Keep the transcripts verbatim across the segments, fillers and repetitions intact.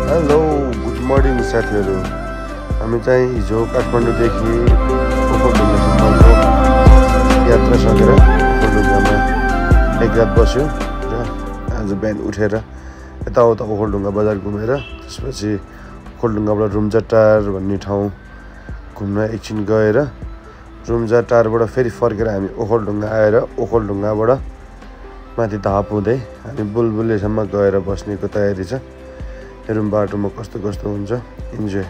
Hello good morning साथीहरू। हामी चाहिँ हिजो काठमाडौँदेखि ओखलढुङ्गासम्मको यात्रा सकेर ओखलढुङ्गामा एक रात बस्यो र आज बिहान उठेर यताउता ओखलढुङ्गा बजार घुमेर त्यसपछि ओखलढुङ्गाबाट रुम्जाटार भन्ने ठाउँ घुम्न एकछिन गएर रुम्जाटारबाट फेरि फर्केर हामी ओखलढुङ्गा आएर ओखलढुङ्गाबाट माथि धाप हुँदै हामी बुलबुलेसम्म गएर बस्नेको तयारी छ। हेरौँ बाटोमा कस्तो कस्तो हुन्छ। इन्जोय।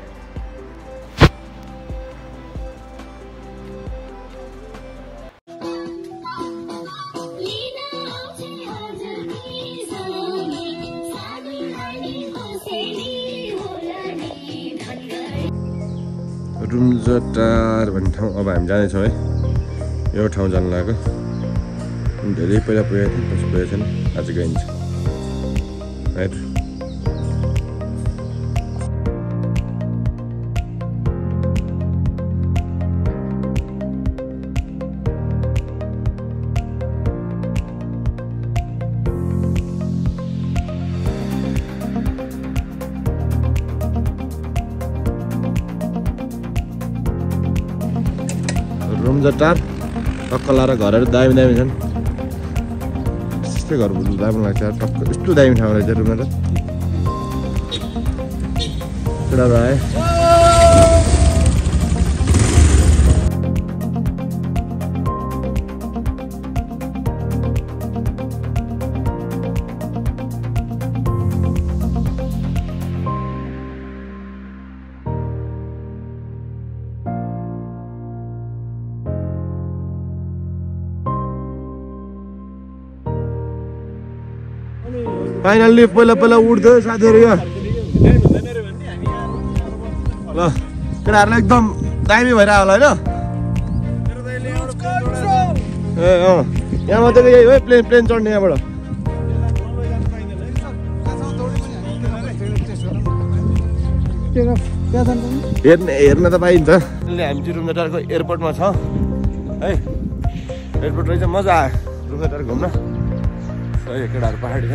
रुम्जाटार भन्ने ठाउँ अब हामी जानेछौँ है। यो ठाउँ जानु लाग्यो। धेरै पहिला पुगेको थिएँ, पछि पुगेको छैन। आज गइन्छ है। रुम्जाटार टक्क लाएर घरहरू दामी दामी छन्। त्यस्तै घर बुझ्नु दामी लाग्छ। टक्क यस्तो दामी ठाउँ रहेछ रुम्जाटार। केटाहरू आए। फाइनल्ली पहिला पहिला उठ्दै साथीहरू यो ल केटाहरूलाई एकदम दामी भइरहेको होला होइन। ए अँ यहाँ मात्रै यही हो प्लेन प्लेन चढ्ने यहाँबाट। हेर्ने हेर्न त पाइन्छ। हामी चाहिँ रुम्जाटारको एयरपोर्टमा छ है। एयरपोर्ट रहेछ, मजा आयो रुम्जाटार घुम्न। है केटाहरू पहाडी छ।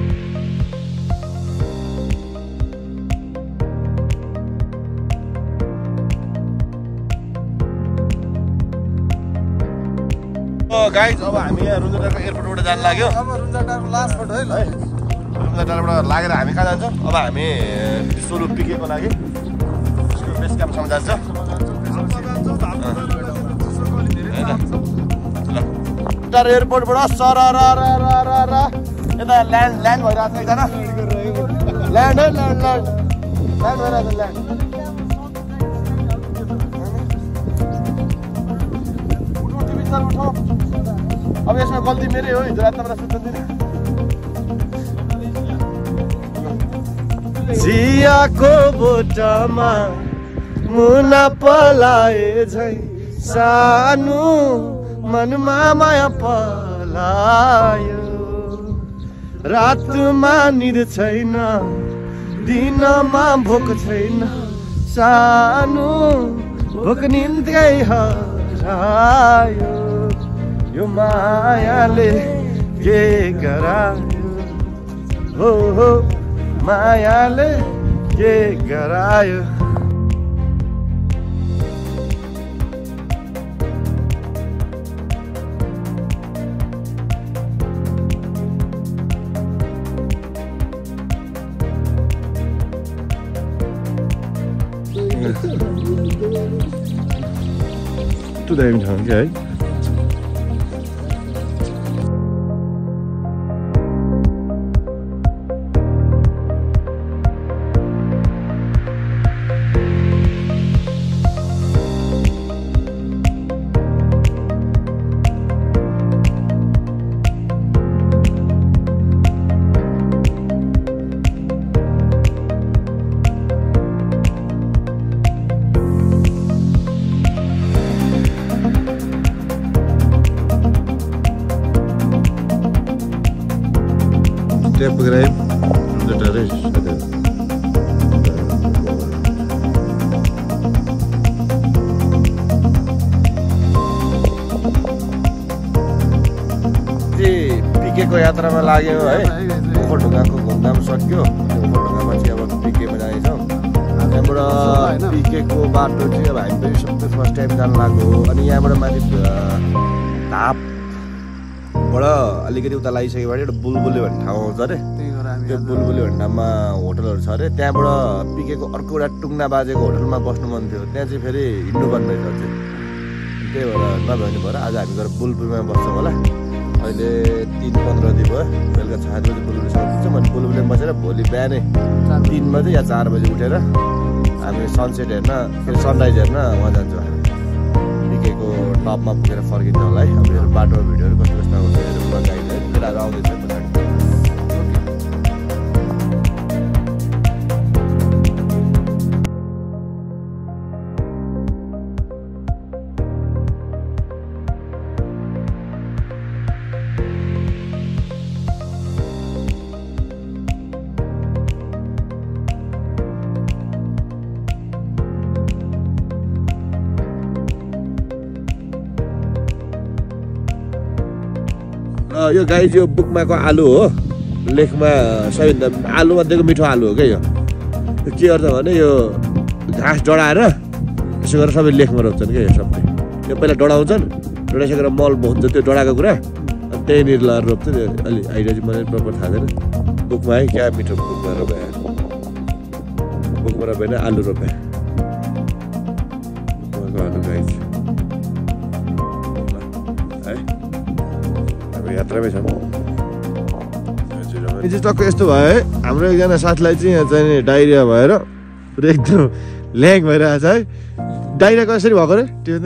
गाइज अब हामी यहाँ रुम्जाटारको एयरपोर्टबाट जान लाग्यो। अब रुम्जाटारको लास्ट फोटो है ल। रुम्जाटारबाट लागेर हामी कहाँ जान्छौँ? अब हामी सोलु पिकेको लागि उसको बेस क्याम्पसम्म जान्छ। ल एयरपोर्टबाट सर यता ल्यान्ड ल्यान्ड भइरहेको छ। एकजना ल्यान्ड है ल्यान्ड ल्यान्ड ल्यान्ड भइरहेको छ। ल्यान्ड अब यसमा गल्ती मेरै हो। हिजो रात मलाई सुत्न दिने। जियाको बोटमा मुना पलाए झै सानो मनमा माया पलायो। रातमा निद छैन, दिनमा भोक छैन, सानो भोक निन्दै हरायो। यो मायाले के गरायो हो हो मायाले के गरायो। यस्तो दामी ठाउँ क्या है। Setiap gerai Rumbzatar ada. पिकेको यात्रामा लाग्यो है। ओखलढुङ्गाको घुमघाम सक्यो। ओखलढुङ्गामा चाहिँ अब पिकेमा जानेछौँ। त्यहाँबाट पिकेको बाटो चाहिँ अब हामी पनि सबै फर्स्ट टाइम जानु लाग्यो। अनि यहाँबाट माथि धापबाट अलिकति उता लागिसकेपछि एउटा बुलबुले भन्ने ठाउँ आउँछ अरे। त्यो बुलबुले भन्ने ठाउँमा होटलहरू छ अरे। त्यहाँबाट पिकेको अर्को एउटा टुङ्ना बाजेको होटलमा बस्नु मन थियो। त्यहाँ चाहिँ फेरि हिँड्नुपर्ने रहेछ चाहिँ, त्यही भएर नभ्याउनु भएर आज हामी गएर बुलबुलमा बस्छौँ होला। अहिले तिन पन्ध्र दिन भयो, बेलुका छ बजी बुलबुलसँग पुग्छौँ। अनि बुलबुलमा बसेर भोलि बिहानै तिन बजे या चार बजी उठेर हामी सनसेट हेर्न फेरि सनराइज हेर्न उहाँ जान्छौँ। हामी पिकेको टपमा पुगेर फर्किन्छौँ होला है। अब यो बाटो भिडियोहरू कस्तो कस्तो आउँछ हेरेर गाइडहरू केटाहरू आउँदैछ पछाडि। यो गाई यो बुकमाको आलु हो, लेखमा सबैभन्दा आलु मध्येको मिठो आलु हो क्या यो। के गर्छ भने यो घाँस डढाएर यसो गरेर सबै लेखमा रोप्छन् क्या यो सबै। यो पहिला डढाउँछन्, डढाइसकेर मल हुन्छ त्यो डढाएको कुरा, अनि त्यहीँनिर लगाएर रोप्छन्। अलि आइडिया चाहिँ मलाई प्रपर थाहा छैन। बुकमा है क्या मिठो बुकमा रोपे, बुकमा रोपेन आलु रोपे। बुकमाको आलु गाई यात्रामै छ। चाहिँ टक्क यस्तो भयो है, हाम्रो एकजना साथीलाई चाहिँ यहाँ चाहिँ डाइरिया भएर पुरै एकदम ल्याङ भइरहेको छ है। डाइरिया कसरी भएको अरे त्यो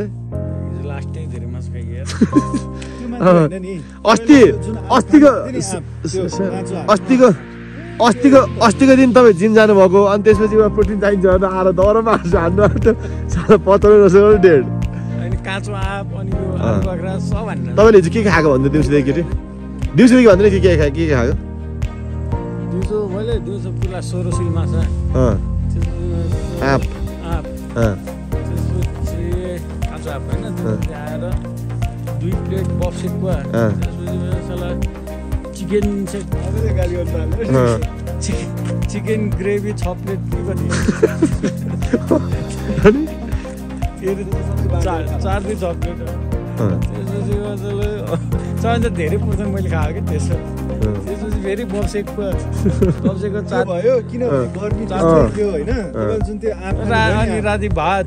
अस्ति अस्तिको अस्तिको अस्तिको अस्तिको दिन तपाईँ जिम जानुभएको, अनि त्यसपछि प्रोटिन चाहिन्छ भने आएर दौरामा हान्नु आएको साह्रो पचाउनु नसक्नु डेढ काँचो आँप अनि यो आलु बाख्रा सब हान्नु। तपाईँले चाहिँ के खाएको भन्दै दिउँसोदेखि केटी दिउँसोदेखि भन्दैन के के खा के के खाएको? दिउँसो मैले दिउँसो पुरा सोरोसिल माछा, आँप आँप त्यसपछि काँचो आँप होइन, त्यसपछि आएर दुई प्लेट बफसेक भयो। त्यसपछि चिकन चिकन ग्रेभी छ प्लेट कति चार दुई चक्लेट। त्यसपछि सबैभन्दा धेरै पर्छ मैले खाएको कि त्यसो। त्यसपछि फेरि बफसेकको बफसेकको चार भयो किनभने गर्मी थियो होइन, जुन त्यो अनि राति भात।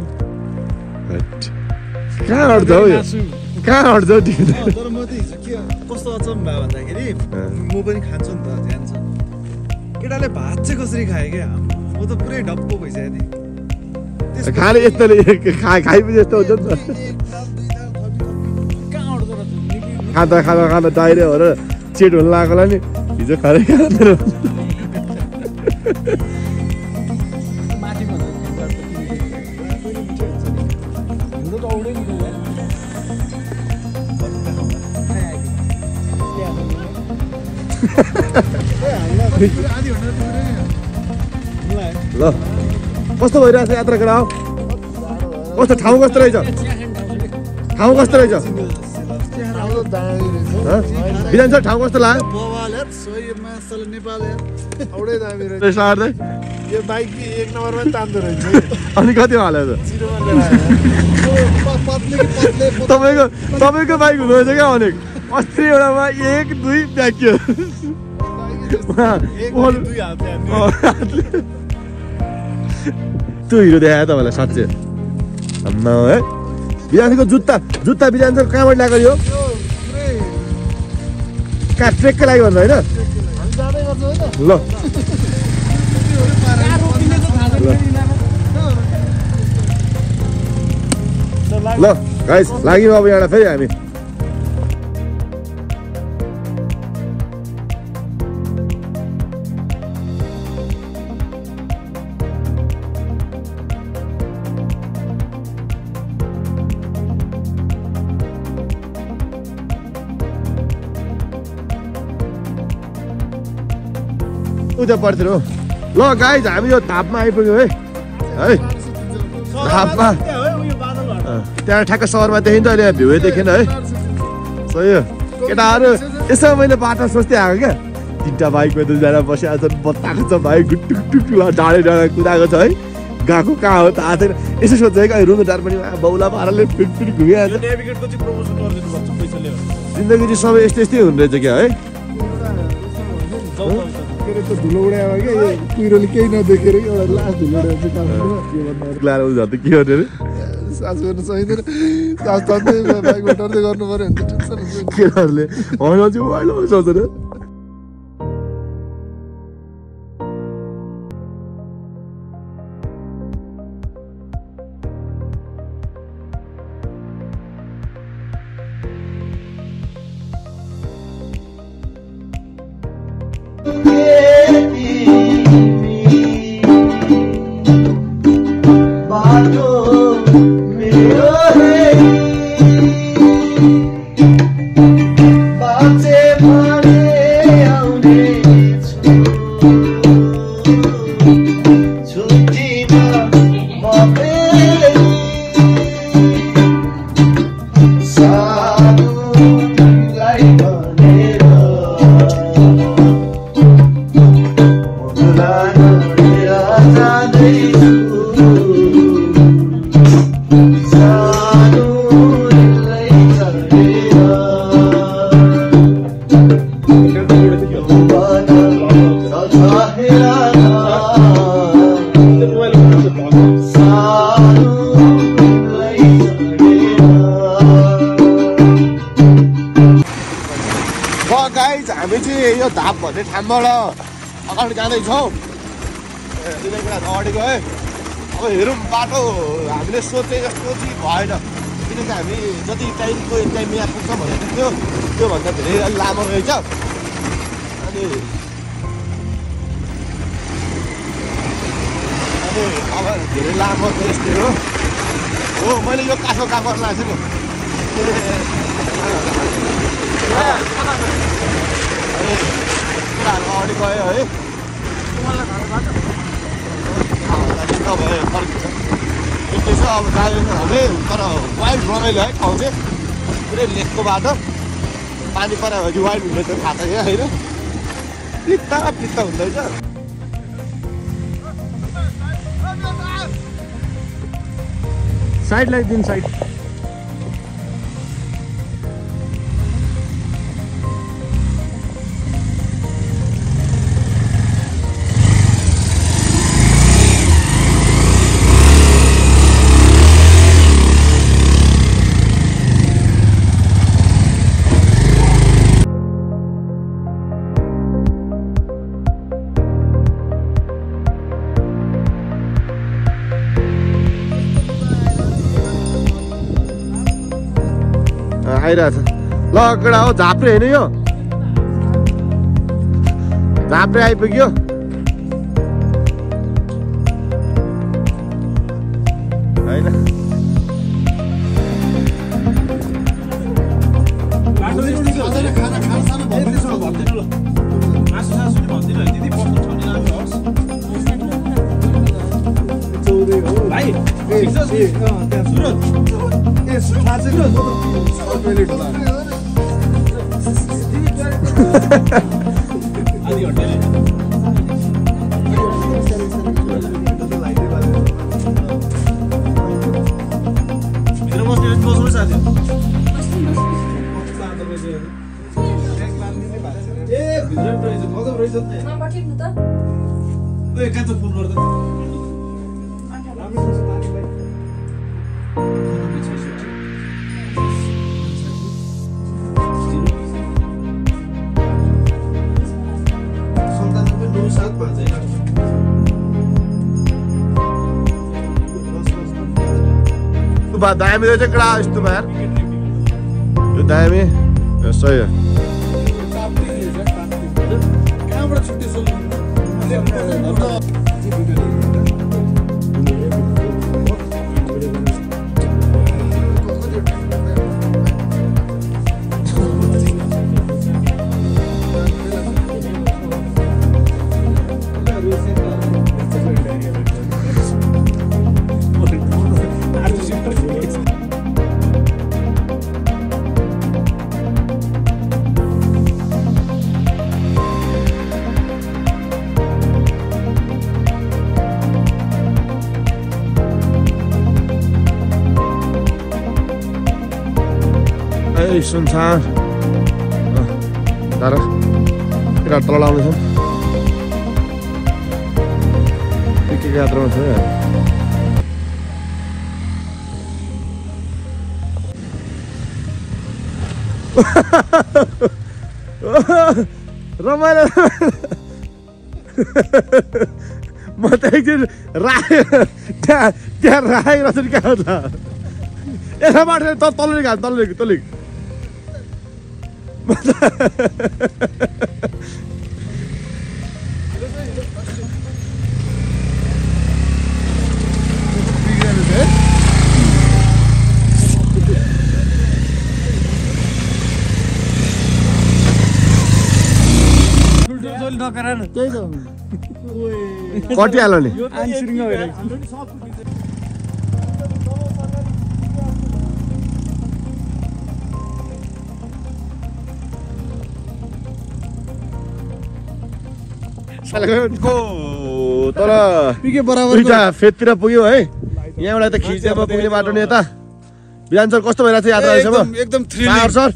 कहाँ हट्छ हौ यो, कहाँ हट्छ हौ? तर म त हिजो के कस्तो अचम्म भयो भन्दाखेरि म पनि खान्छु नि त, जान्छ केटाले भात चाहिँ कसरी खायो क्या, म त पुरै डप्पो भइसकेको थिएँ। खाने यस्तोले खाएपछि यस्तो हुन्छ नि त। खाँदा खाँदा खाँदा डाइरिया भएर चेट हुन लागेकोलाई नि हिजो खाँदै खाँदैन। ल कस्तो भइरहेछ यात्रा केटा हो? कस्तो ठाउँ कस्तो रहेछ? ठाउँ कस्तो रहेछ? विधान सर ठाउँ कस्तो लाग्यो? यो बाइक एक नम्बरमा तान्दो रहेछ। अनि कति हाल्यो त? तपाईँको तपाईँको बाइक हुँदो रहेछ क्या अनेक। अस्ति एउटामा एक दुई प्याक्यो। त्यो हिरो देखायो तपाईँलाई साँच्चै आम्मा है। विधानको जुत्ता जुत्ता विधान सर कहाँबाट ल्याएको यो? कहाँ ट्रेकको लागि भन्नु होइन? ल ल गाइस लाग्यौँ अब यहाँबाट फेरि हामी। उता पर्थ्यो ल गाइज हामी यो धापमा आइपुग्यो है है धापमा। त्यहाँ ठ्याक्क सहरमा देखिन्छ, अहिले भ्यू देखेन है। सही हो केटाहरू, यसो मैले बाटो सोच्दै आएको क्या, तिनवटा बाइकमा दुईजना बसिरहेको छन् बत्ताएको छ बाइक टुक टुक डाँडै डाँडा कुदाएको छ है गएको कहाँ हो थाहा छैन यसो सोध्छ है कहीँ रुम डाँड पनि बाउला पाराले फिट फिट घुमिहाल्छ जिन्दगी चाहिँ सबै यस्तै यस्तै हुने रहेछ क्या है धुलो उडायो क्या कुहिरोले केही नदेखेर एउटा लास्ट धुलो उडाएको छ त के गर्ने अरे सास गर्न सकिँदैन सास तान्दै बाइकमा टर्दै गर्नु पऱ्यो भने त टेन्सन हुन्छ केटाहरूले होइन चाहिँ मोबाइल सोच्दैन हामी चाहिँ यो धाप भन्ने ठाउँबाट अगाडि जाँदैछौँ दुईजना कुरा अगाडि गयो अब हेरौँ बाटो हामीले सोचे जस्तो चाहिँ भएन किनकि हामी जति टाइमको टाइम यहाँ पुग्छ भनेको थियो त्योभन्दा धेरै लामो रहेछ अनि अनि अब धेरै लामो त यस्तै हो हो मैले यो काठो काम गर्न लाग्छु नि कुराहरू अगाडि गयो है फर्किन्छ यस्तै छ अब दार्जिलिङहरूले तर वाइल्ड रमाइलो है ठाउँ चाहिँ पुरै लेकको बाटो पानी पऱ्यो भने वाइल्ड हुँदैछ थाहा छ क्या होइन पित्ता पित्ता हुँदैछ साइड लगाइदिनु साइड आइरहेछ ल केटा हो झाप्रे होइन यो झाप्रे आइपुग्यो होइन दामी रहेछ केटा यस्तो यार यो दामी सही हो सबै सुनसान तर केटा तल आउँदैछ के के यात्रामा छ रमाइलो म त एकदिन राखेँ त्यहाँ त्यहाँ राखेको रहेछ नि कहाँ छ यताबाट तल्लो घाट तल्लो तल्लो कटिहाल्यो नि तर फेदतिर पुग्यो है यहाँबाट त खिचेमा पुग्ने बाटो नि यता बिहान सर कस्तो भइरहेको थियो यात्रा अहिलेसम्म एकदम सर सर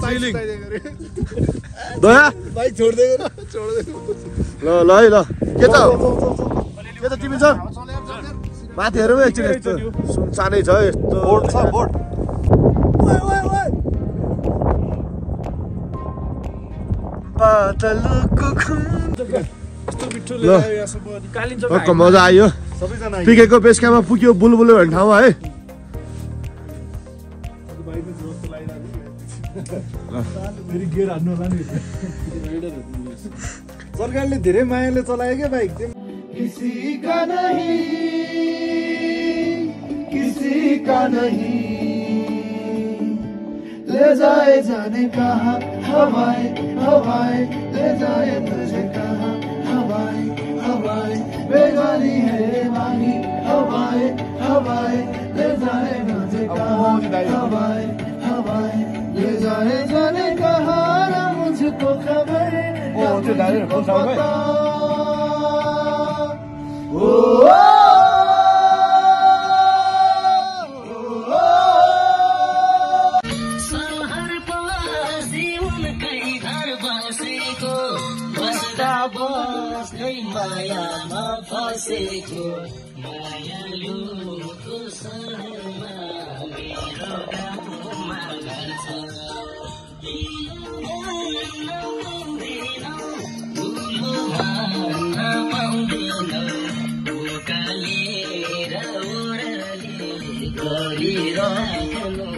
दया ल ल है ल के त के त तिमी छ माथि हेरौँ एकछिन यस्तो सुनसानै छ यस्तो बोर्ड छ बोर्ड मजा आयो पिकेको बेसकामा पुग्यो बुलबुल भन्ने ठाउँमा है सरकारले धेरै मायाले चलायो क्या बाइक किसी का नहीं किसी का नहीं ले जाए जाने कहा हवाएं हवाएं ले जाए तुझे कहा हवाएं हवाएं बेगानी है वाही हवाएं हवाएं ले जाए मुझे कहा हवाएं हवाएं ले जाए जाने कहा ना मुझको खबर पता ओ मायामा फसेको मायालुको सहरमा मेरो गाउँमा गर्छ उकालेर ओराले गरिराख्नु